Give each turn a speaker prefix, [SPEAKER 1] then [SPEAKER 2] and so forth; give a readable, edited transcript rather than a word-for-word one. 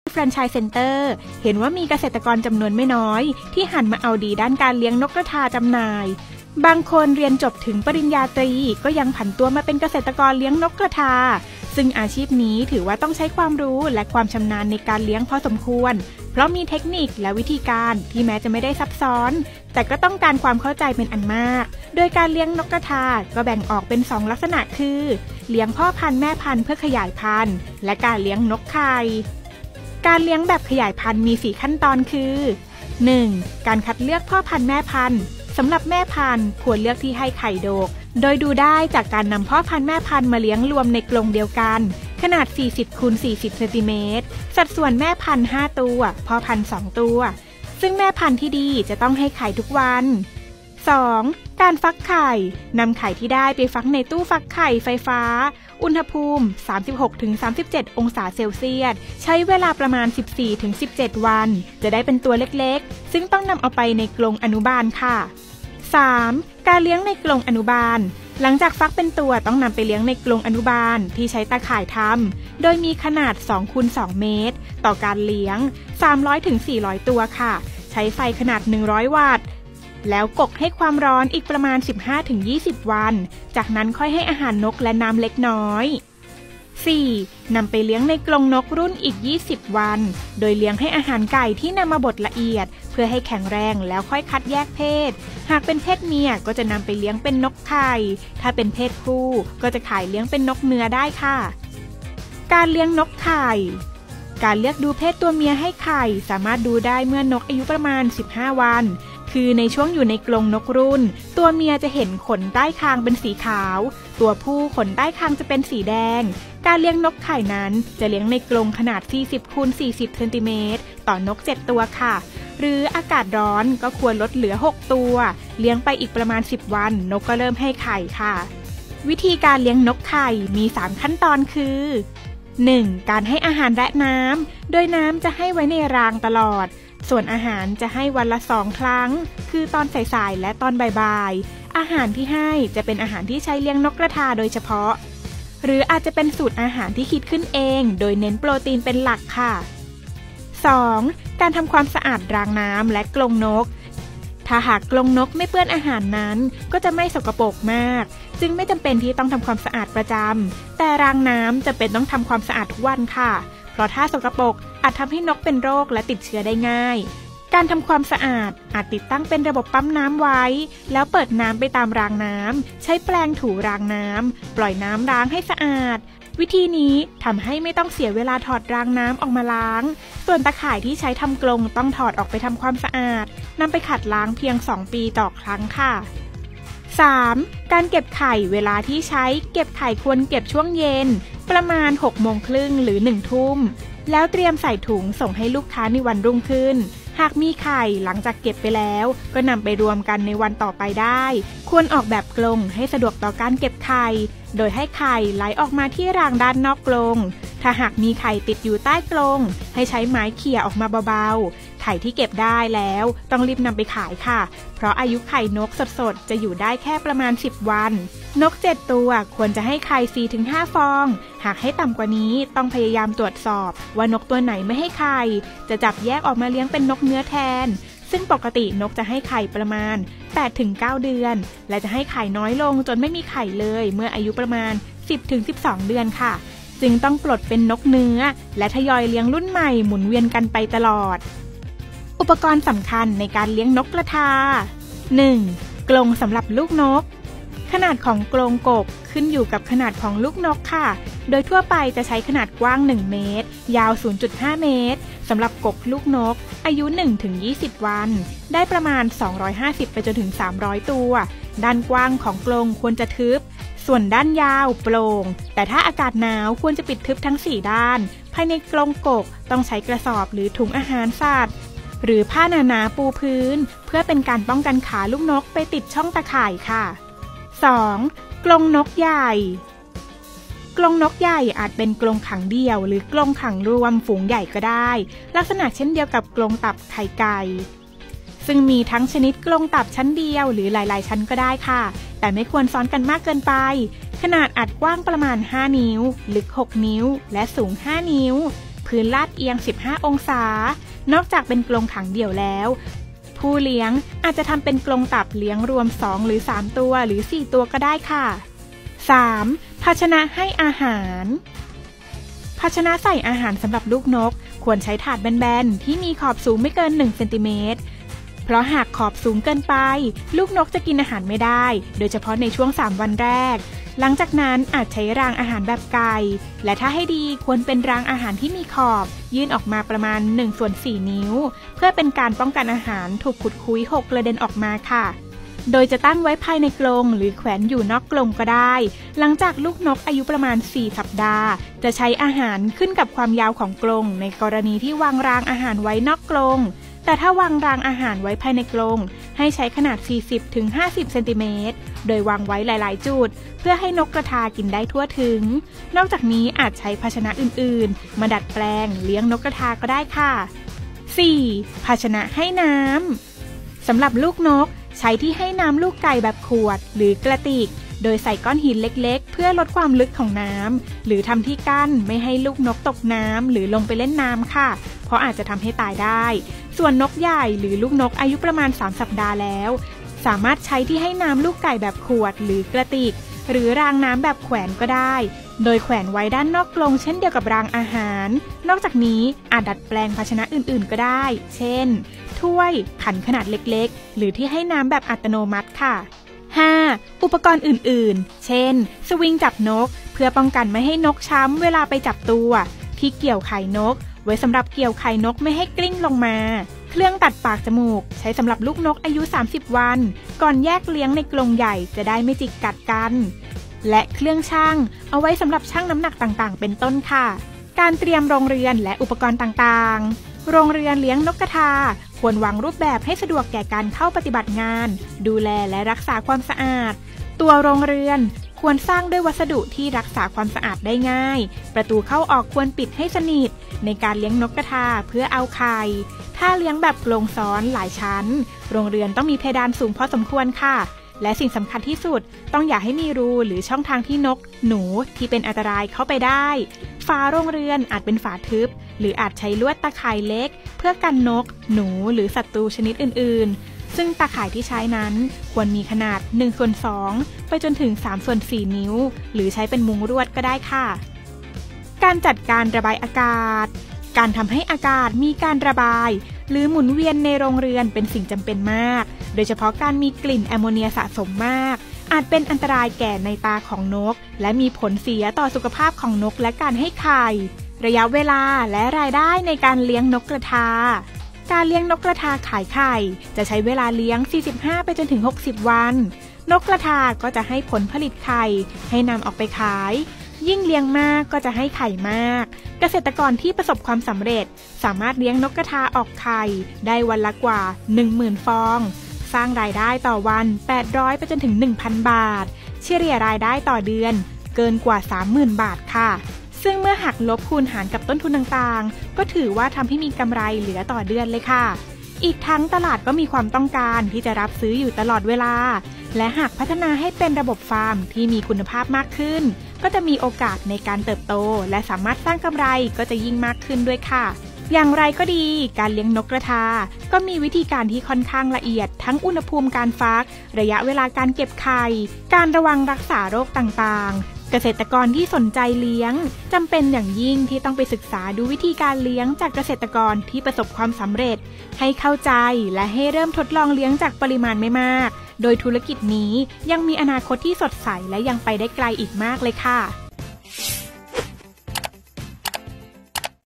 [SPEAKER 1] แฟรนไชส์เซ็นเตอร์เห็นว่ามีเกษตรกรจำนวนไม่น้อยที่หันมาเอาดีด้านการเลี้ยงนกกระทาจำหน่ายบางคนเรียนจบถึงปริญญาตรีก็ยังผันตัวมาเป็นเกษตรกรเลี้ยงนกกระทาซึ่งอาชีพนี้ถือว่าต้องใช้ความรู้และความชำนาญในการเลี้ยงพอสมควรเพราะมีเทคนิคและวิธีการที่แม้จะไม่ได้ซับซ้อนแต่ก็ต้องการความเข้าใจเป็นอันมากโดยการเลี้ยงนกกระทาก็แบ่งออกเป็น2ลักษณะคือเลี้ยงพ่อพันธุ์แม่พันธุ์เพื่อขยายพันธุ์และการเลี้ยงนกไข่การเลี้ยงแบบขยายพันธุ์มี4ขั้นตอนคือ 1. การคัดเลือกพ่อพันธุ์แม่พันธุ์สำหรับแม่พันธุ์ควรเลือกที่ให้ไข่ดกโดยดูได้จากการนำพ่อพันธุ์แม่พันธุ์มาเลี้ยงรวมในกรงเดียวกันขนาด 40x40 เซนติเมตรสัดส่วนแม่พันธุ์5ตัวพ่อพันธุ์2ตัวซึ่งแม่พันธุ์ที่ดีจะต้องให้ไข่ทุกวัน 2. การฟักไข่นำไข่ที่ได้ไปฟักในตู้ฟักไข่ไฟฟ้าอุณหภูมิ 36-37 องศาเซลเซียสใช้เวลาประมาณ 14-17 วันจะได้เป็นตัวเล็กๆซึ่งต้องนำเอาไปในกรงอนุบาลค่ะ 3. การเลี้ยงในกรงอนุบาลหลังจากฟักเป็นตัวต้องนำไปเลี้ยงในกรงอนุบาลที่ใช้ตาข่ายทำโดยมีขนาด 2x2 เมตรต่อการเลี้ยง 300-400 ตัวค่ะใช้ไฟขนาด 100 วัตต์แล้วกกให้ความร้อนอีกประมาณ 15-20 วันจากนั้นค่อยให้อาหารนกและน้ำเล็กน้อย 4. นำไปเลี้ยงในกรงนกรุ่นอีก 20 วันโดยเลี้ยงให้อาหารไก่ที่นำมาบดละเอียดเพื่อให้แข็งแรงแล้วค่อยคัดแยกเพศหากเป็นเพศเมียก็จะนำไปเลี้ยงเป็นนกไข่ถ้าเป็นเพศผู้ก็จะขายเลี้ยงเป็นนกเนื้อได้ค่ะการเลี้ยงนกไข่การเลือกดูเพศตัวเมียให้ไข่สามารถดูได้เมื่อนกอายุประมาณ 15 วันคือในช่วงอยู่ในกรงนกรุ่นตัวเมียจะเห็นขนใต้คางเป็นสีขาวตัวผู้ขนใต้คางจะเป็นสีแดงการเลี้ยงนกไข่นั้นจะเลี้ยงในกรงขนาด 40x40 เซนติเมตรต่อนก7ตัวค่ะหรืออากาศร้อนก็ควรลดเหลือ6ตัวเลี้ยงไปอีกประมาณ10วันนกก็เริ่มให้ไข่ค่ะวิธีการเลี้ยงนกไข่มี3ขั้นตอนคือ 1. การให้อาหารและน้ำโดยน้ำจะให้ไว้ในรางตลอดส่วนอาหารจะให้วันละ2 ครั้งคือตอนสายๆและตอนบ่ายๆอาหารที่ให้จะเป็นอาหารที่ใช้เลี้ยงนกกระทาโดยเฉพาะหรืออาจจะเป็นสูตรอาหารที่คิดขึ้นเองโดยเน้นโปรตีนเป็นหลักค่ะ 2. การทำความสะอาดรางน้ำและกรงนกถ้าหากกรงนกไม่เปื้อนอาหารนั้นก็จะไม่สกปรกมากจึงไม่จำเป็นที่ต้องทำความสะอาดประจำแต่รางน้ำจะเป็นต้องทำความสะอาดทุกวันค่ะเพราะถ้าสกปรกอาจทำให้นกเป็นโรคและติดเชื้อได้ง่ายการทำความสะอาดอาจติดตั้งเป็นระบบปั๊มน้ำไว้แล้วเปิดน้ำไปตามรางน้ำใช้แปรงถูรางน้ำปล่อยน้ำล้างให้สะอาดวิธีนี้ทำให้ไม่ต้องเสียเวลาถอดรางน้ำออกมาล้างส่วนตะข่ายที่ใช้ทำกรงต้องถอดออกไปทำความสะอาดนำไปขัดล้างเพียง2 ปีต่อครั้งค่ะ 3. การเก็บไข่เวลาที่ใช้เก็บไข่ควรเก็บช่วงเย็นประมาณ 18:30 หรือ 1 ทุ่มแล้วเตรียมใส่ถุงส่งให้ลูกค้าในวันรุ่งขึ้นหากมีไข่หลังจากเก็บไปแล้วก็นำไปรวมกันในวันต่อไปได้ควรออกแบบกรงให้สะดวกต่อการเก็บไข่โดยให้ไข่ไหลออกมาที่รางด้านนอกกรงถ้าหากมีไข่ติดอยู่ใต้กรงให้ใช้ไม้เขี่ยออกมาเบาๆไข่ที่เก็บได้แล้วต้องรีบนำไปขายค่ะเพราะอายุไข่นกสดๆจะอยู่ได้แค่ประมาณ10 วันนก7ตัวควรจะให้ไข่ 4-5 ฟองหากให้ต่ำกว่านี้ต้องพยายามตรวจสอบว่านกตัวไหนไม่ให้ไข่จะจับแยกออกมาเลี้ยงเป็นนกเนื้อแทนซึ่งปกตินกจะให้ไข่ประมาณ 8-9 เดือนและจะให้ไข่น้อยลงจนไม่มีไข่เลยเมื่ออายุประมาณ 10-12 เดือนค่ะจึงต้องปลดเป็นนกเนื้อและทยอยเลี้ยงรุ่นใหม่หมุนเวียนกันไปตลอดอุปกรณ์สำคัญในการเลี้ยงนกกระทา 1. กรงสำหรับลูกนกขนาดของกรงกบขึ้นอยู่กับขนาดของลูกนกค่ะโดยทั่วไปจะใช้ขนาดกว้าง1 เมตรยาว 0.5 เมตรสำหรับกบลูกนกอายุ 1-20 วันได้ประมาณ250ไปจนถึง300ตัวด้านกว้างของกรงควรจะทึบส่วนด้านยาวโปร่งแต่ถ้าอากาศหนาวควรจะปิดทึบทั้ง4ด้านภายในกรงกบต้องใช้กระสอบหรือถุงอาหารสัตว์หรือผ้าหนาๆปูพื้นเพื่อเป็นการป้องกันขาลูกนกไปติดช่องตะข่ายค่ะ 2. กรงนกใหญ่กรงนกใหญ่อาจเป็นกรงขังเดี่ยวหรือกรงขังรวมฝูงใหญ่ก็ได้ลักษณะเช่นเดียวกับกรงตับไข่ไก่ซึ่งมีทั้งชนิดกรงตับชั้นเดียวหรือหลายๆชั้นก็ได้ค่ะแต่ไม่ควรซ้อนกันมากเกินไปขนาดอาจกว้างประมาณ5 นิ้วลึก6 นิ้วและสูง5 นิ้วพื้นลาดเอียง15องศานอกจากเป็นกรงขังเดี่ยวแล้วผู้เลี้ยงอาจจะทำเป็นกรงตับเลี้ยงรวม2หรือ3ตัวหรือ4ตัวก็ได้ค่ะ 3. ภาชนะให้อาหารภาชนะใส่อาหารสำหรับลูกนกควรใช้ถาดแบนๆที่มีขอบสูงไม่เกิน1เซนติเมตรเพราะหากขอบสูงเกินไปลูกนกจะกินอาหารไม่ได้โดยเฉพาะในช่วง3วันแรกหลังจากนั้นอาจใช้รางอาหารแบบไก่และถ้าให้ดีควรเป็นรางอาหารที่มีขอบยื่นออกมาประมาณ1/4 นิ้วเพื่อเป็นการป้องกันอาหารถูกขุดคุ้ยหกกระเด็นออกมาค่ะโดยจะตั้งไว้ภายในกรงหรือแขวนอยู่นอกกรงก็ได้หลังจากลูกนกอายุประมาณ4 สัปดาห์จะใช้อาหารขึ้นกับความยาวของกรงในกรณีที่วางรางอาหารไว้นอกกรงแต่ถ้าวางรางอาหารไว้ภายในกรงให้ใช้ขนาด 40-50 เซนติเมตรโดยวางไว้หลายๆจุดเพื่อให้นกกระทากินได้ทั่วถึงนอกจากนี้อาจใช้ภาชนะอื่นๆมาดัดแปลงเลี้ยงนกกระทาก็ได้ค่ะ 4. ภาชนะให้น้ำสำหรับลูกนกใช้ที่ให้น้ำลูกไก่แบบขวดหรือกระติกโดยใส่ก้อนหินเล็กๆเพื่อลดความลึกของน้ำหรือทำที่กั้นไม่ให้ลูกนกตกน้ำหรือลงไปเล่นน้ำค่ะเพราะอาจจะทำให้ตายได้ส่วนนกใหญ่หรือลูกนกอายุประมาณ3 สัปดาห์แล้วสามารถใช้ที่ให้น้ำลูกไก่แบบขวดหรือกระติกหรือรางน้ำแบบแขวนก็ได้โดยแขวนไว้ด้านนอกกรงเช่นเดียวกับรางอาหารนอกจากนี้อาจดัดแปลงภาชนะอื่นๆก็ได้เช่นถ้วยขันขนาดเล็กๆหรือที่ให้น้ำแบบอัตโนมัติค่ะ 5. อุปกรณ์อื่นๆเช่นสวิงจับนกเพื่อป้องกันไม่ให้นกช้ำเวลาไปจับตัวที่เกี่ยวไข่นกไว้สำหรับเกี่ยวไข่นกไม่ให้กลิ้งลงมาเครื่องตัดปากจมูกใช้สำหรับลูกนกอายุ30 วันก่อนแยกเลี้ยงในกรงใหญ่จะได้ไม่จิกกัดกันและเครื่องชั่งเอาไว้สำหรับชั่งน้ำหนักต่างๆเป็นต้นค่ะการเตรียมโรงเรือนและอุปกรณ์ต่างๆโรงเรือนเลี้ยงนกกระทาควรวางรูปแบบให้สะดวกแก่การเข้าปฏิบัติงานดูแลและรักษาความสะอาดตัวโรงเรือนควรสร้างด้วยวัสดุที่รักษาความสะอาดได้ง่ายประตูเข้าออกควรปิดให้สนิทในการเลี้ยงนกกระทาเพื่อเอาไข่ถ้าเลี้ยงแบบกรงซ้อนหลายชั้นโรงเรือนต้องมีเพดานสูงพอสมควรค่ะและสิ่งสำคัญที่สุดต้องอย่าให้มีรูหรือช่องทางที่นกหนูที่เป็นอันตรายเข้าไปได้ฝาโรงเรือนอาจเป็นฝาทึบหรืออาจใช้ลวดตะข่ายเล็กเพื่อกันนกหนูหรือศัตรูชนิดอื่นๆซึ่งตะข่ายที่ใช้นั้นควรมีขนาด 1/2 ไปจนถึง 3/4 นิ้วหรือใช้เป็นมุ้งลวดก็ได้ค่ะการจัดการระบายอากาศการทำให้อากาศมีการระบายหรือหมุนเวียนในโรงเรือนเป็นสิ่งจำเป็นมากโดยเฉพาะการมีกลิ่นแอมโมเนียสะสมมากอาจเป็นอันตรายแก่ในตาของนกและมีผลเสียต่อสุขภาพของนกและการให้ไข่ระยะเวลาและรายได้ในการเลี้ยงนกกระทาการเลี้ยงนกกระทาขายไข่จะใช้เวลาเลี้ยง45ไปจนถึง60วันนกกระทาก็จะให้ผลผลิตไข่ให้นำออกไปขายยิ่งเลี้ยงมากก็จะให้ไข่มากเกษตรกรที่ประสบความสำเร็จสามารถเลี้ยงนกกระทาออกไข่ได้วันละกว่า 10,000 ฟองสร้างรายได้ต่อวัน800ไปจนถึง 1,000 บาทเฉลี่ยรายได้ต่อเดือนเกินกว่า 30,000 บาทค่ะซึ่งเมื่อหักลบคูณหารกับต้นทุนต่างๆก็ถือว่าทำให้มีกำไรเหลือต่อเดือนเลยค่ะอีกทั้งตลาดก็มีความต้องการที่จะรับซื้ออยู่ตลอดเวลาและหากพัฒนาให้เป็นระบบฟาร์มที่มีคุณภาพมากขึ้นก็จะมีโอกาสในการเติบโตและสามารถสร้างกำไรก็จะยิ่งมากขึ้นด้วยค่ะอย่างไรก็ดีการเลี้ยงนกกระทาก็มีวิธีการที่ค่อนข้างละเอียดทั้งอุณหภูมิการฟักระยะเวลาการเก็บไข่การระวังรักษาโรคต่างๆเกษตรกรที่สนใจเลี้ยงจำเป็นอย่างยิ่งที่ต้องไปศึกษาดูวิธีการเลี้ยงจากเกษตรกรที่ประสบความสำเร็จให้เข้าใจและให้เริ่มทดลองเลี้ยงจากปริมาณไม่มากโดยธุรกิจนี้ยังมีอนาคตที่สดใสและยังไปได้ไกลอีกมากเลยค่ะ